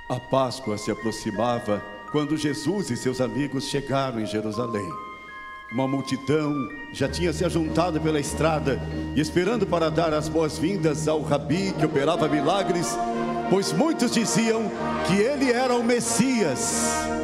A Páscoa se aproximava quando Jesus e seus amigos chegaram em Jerusalém. Uma multidão já tinha se ajuntado pela estrada e esperando para dar as boas-vindas ao Rabi que operava milagres, pois muitos diziam que ele era o Messias.